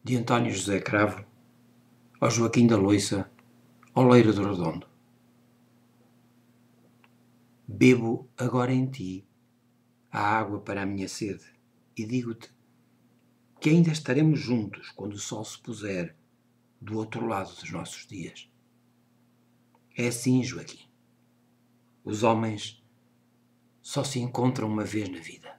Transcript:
de António José Cravo, ao Joaquim da Loiça, ao Leiro do Redondo. Bebo agora em ti a água para a minha sede e digo-te que ainda estaremos juntos quando o sol se puser do outro lado dos nossos dias. É assim, Joaquim. Os homens só se encontram uma vez na vida.